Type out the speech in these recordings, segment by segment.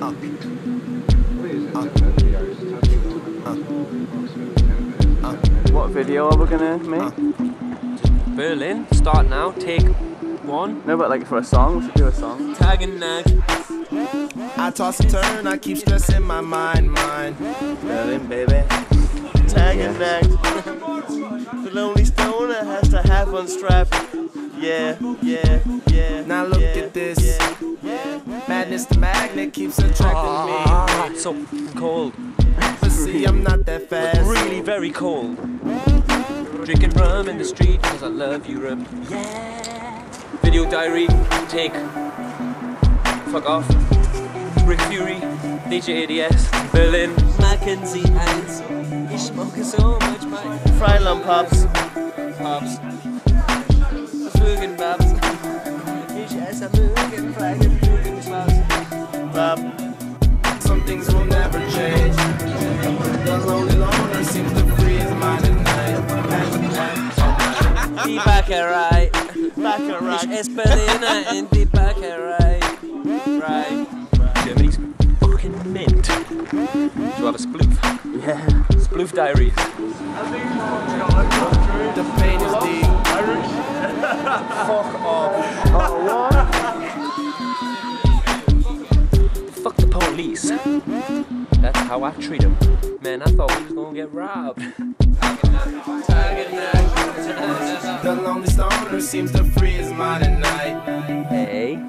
What video are we gonna make? Berlin, start now, take one. No, but like for a song, we should do a song. Tag and nag. I toss and turn, I keep stressing my mind. Berlin, baby. Tag and nag. The lonely stoner has to have one strap. Yeah. Now look at this. Madness, the magnet keeps attracting me. It's so cold. But see, I'm not that fast. Really very cold. Drinking rum in the street because I love Europe. Yeah. Video diary, take. Fuck off. Rick Fury, DJ ADS, Berlin. Mackenzie Heinz. You smoking so much, man. Freiland Pops. Pops. Vögen Babs. Ich esse Mögen, Freigen, Vögen Schwarz. Bob. Some things will never change. The lonely loner seems to free his mind at night. Die Bäckerei. Baccarat. Ich esse Berliner in die Bäckerei. Right. Germany's fucking mint. Do you have a sploof? Yeah. Sploof diaries. The pain is deep. Fuck off. Oh, what? Fuck the police. That's how I treat them. Man, I thought we was gonna get robbed. The lonely stoner seems to free his mind at night. Hey.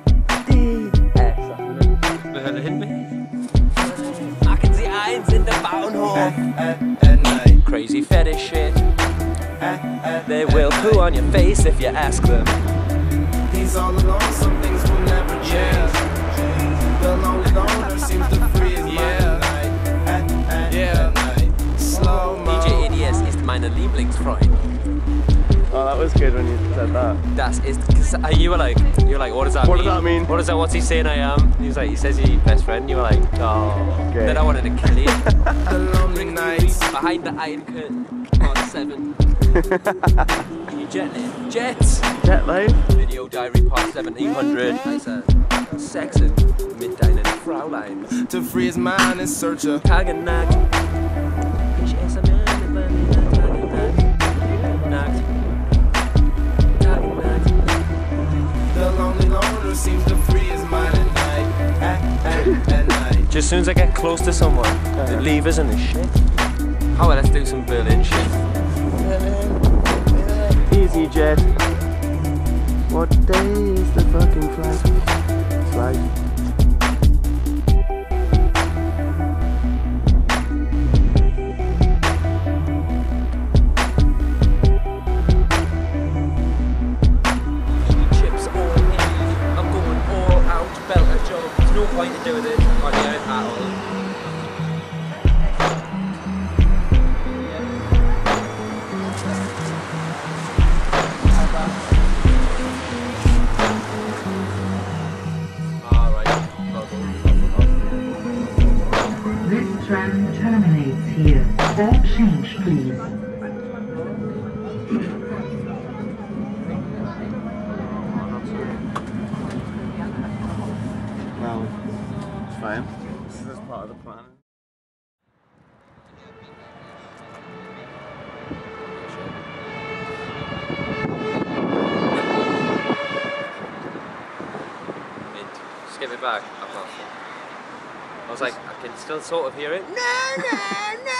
Berlin, Mackenzie Heinz in the Bauernhof. At night. Crazy fetish shit. They will poo on your face if you ask them. He's all alone, some things will never change. The lonely loner seems to free his mind at night. At night. Slow mo. DJ ADS ist meine Lieblingsfreund. Oh, that was good when you said that. Das ist, you were like, what does that mean? What does that mean? What's he saying I am? He was like, he says he's your best friend. You were like, oh. Okay. Then I wanted to kill you. The lonely nights. Behind the Iron Curtain, part 7. Jets. Jet life? Video diary part 1700. I said, Sexen mit deinen Fräuleins. To free his mind in search of Tag and nag. Ich esse Nag. the lonely loner seems to free his mind at night. At night. Just as soon as I get close to someone, they leave us in the shit. Oh well, let's do some Berlin shit. Easy jet. What day is the fucking flight? Flight. Chips all in. I'm going all out, belter job. There's no point in doing it on the own at all. This tram terminates here. For change, please. Well, it's fine. This is part of the plan. Just give it back. I was like, I can still sort of hear it. No, no, no.